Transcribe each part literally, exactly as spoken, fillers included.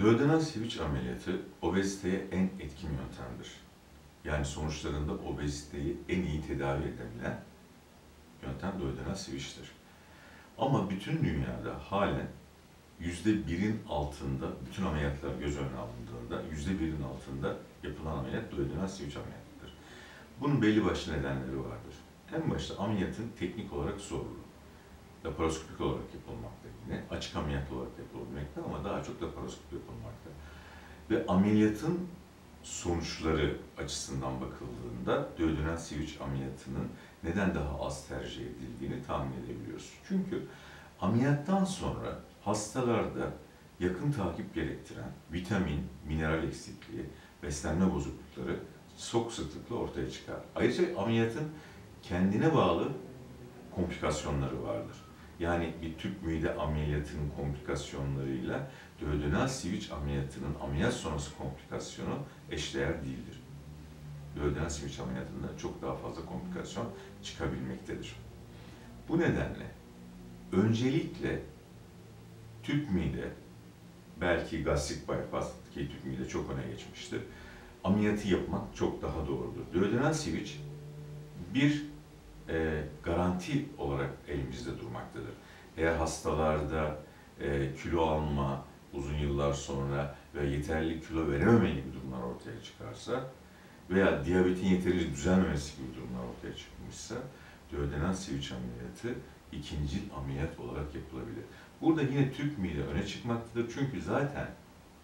Duodenal siviç ameliyatı obeziteye en etkin yöntemdir. Yani sonuçlarında obeziteyi en iyi tedavi edebilen yöntem duodenal siviçtir. Ama bütün dünyada halen yüzde birin altında, bütün ameliyatlar göz önüne alındığında yüzde birin altında yapılan ameliyat duodenal siviç ameliyatıdır. Bunun belli başlı nedenleri vardır. En başta ameliyatın teknik olarak zorluğu. Laparoskopik olarak yapılmakta yine, açık ameliyat olarak yapılmakta ama daha çok laparoskop yapılmakta. Ve ameliyatın sonuçları açısından bakıldığında duodenal siviç ameliyatının neden daha az tercih edildiğini tahmin edebiliyoruz. Çünkü ameliyattan sonra hastalarda yakın takip gerektiren vitamin, mineral eksikliği, beslenme bozuklukları çok sıklıkla ortaya çıkar. Ayrıca ameliyatın kendine bağlı komplikasyonları vardır. Yani bir tüp mide ameliyatının komplikasyonlarıyla duodenal siviç ameliyatının ameliyat sonrası komplikasyonu eşdeğer değildir. Duodenal siviç ameliyatında çok daha fazla komplikasyon çıkabilmektedir. Bu nedenle öncelikle tüp mide, belki gastrik bypass ki tüp mide çok öne geçmiştir, ameliyatı yapmak çok daha doğrudur. Duodenal siviç bir e, garanti olarak elimizde durmaktadır. Eğer hastalarda e, kilo alma uzun yıllar sonra ve yeterli kilo verememe gibi durumlar ortaya çıkarsa veya diyabetin yeterince düzelmemesi gibi durumlar ortaya çıkmışsa duodenal siviç ameliyatı ikinci ameliyat olarak yapılabilir. Burada yine tüp mide öne çıkmaktadır çünkü zaten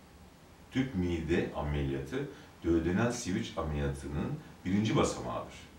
tüp mide ameliyatı duodenal siviç ameliyatının birinci basamağıdır.